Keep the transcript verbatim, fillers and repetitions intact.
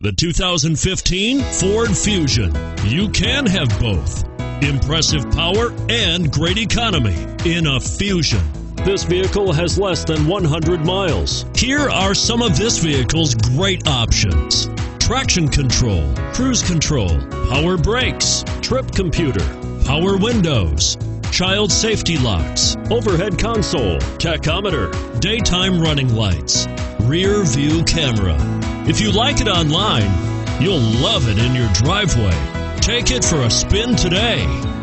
The two thousand fifteen Ford Fusion. You can have both. Impressive power and great economy in a Fusion. This vehicle has less than one hundred miles. Here are some of this vehicle's great options: traction control, cruise control, power brakes, trip computer, power windows, child safety locks, overhead console, tachometer, daytime running lights, rear view camera. If you like it online, you'll love it in your driveway. Take it for a spin today.